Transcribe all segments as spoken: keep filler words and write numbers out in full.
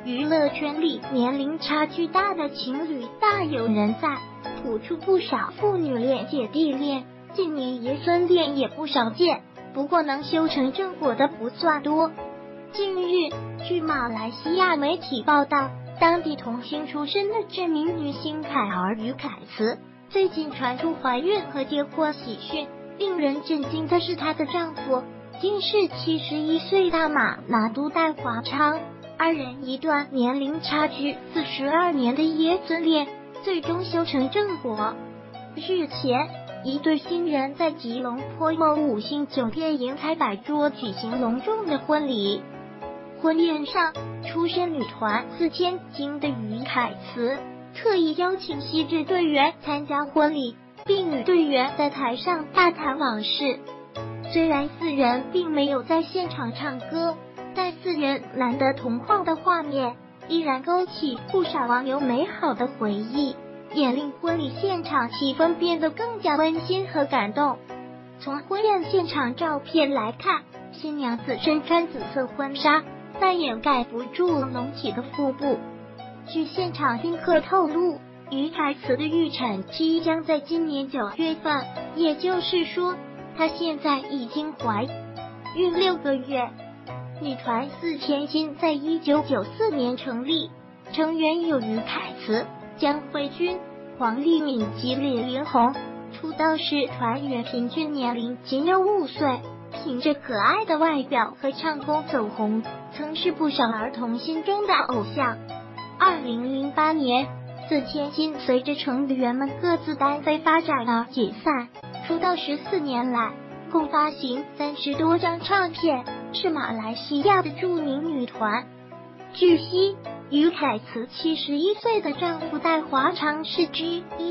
娱乐圈里年龄差距大的情侣大有人在，谱出不少父女恋、姐弟恋，近年爷孙恋也不少见，不过能修成正果的不算多。近日，据马来西亚媒体报道，当地童星出身的知名女星凯儿与凯词最近传出怀孕和结婚喜讯。令人震惊的是，她的丈夫竟是七十一岁大马拿督戴华昌，二人一段年龄差距四十二年的爷孙恋最终修成正果。日前，一对新人在吉隆坡某五星酒店迎财摆桌举行隆重的婚礼。婚宴上，出身女团四千金的于凯词特意邀请昔日队员参加婚礼，并与队员在台上大谈往事。虽然四人并没有在现场唱歌，但四人难得同框的画面依然勾起不少网友美好的回忆，也令婚礼现场气氛变得更加温馨和感动。从婚宴现场照片来看，新娘子身穿紫色婚纱，但掩盖不住隆起的腹部。据现场宾客透露，于凯词的预产期将在今年九月份，也就是说，她现在已经怀孕六个月。女团四千金在一九九四年成立，成员有于凯词、江慧君、黄丽敏及李云红。出道时团员平均年龄仅有五岁，凭着可爱的外表和唱功走红，曾是不少儿童心中的偶像。二零零八年，四千金随着成员们各自单飞发展而解散。出道十四年来，共发行三十多张唱片，是马来西亚的著名女团。据悉，于凯词七十一岁的丈夫戴华昌是 G 一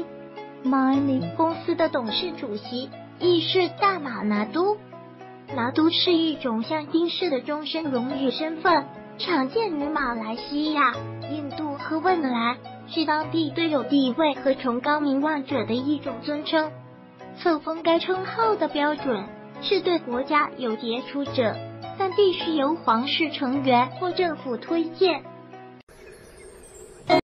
Mining 公司的董事主席，亦是大马拿督。拿督是一种象征式的终身荣誉身份，常见于马来西亚、印度和汶兰，是当地对有地位和崇高名望者的一种尊称。册封该称号的标准是对国家有杰出者，但必须由皇室成员或政府推荐。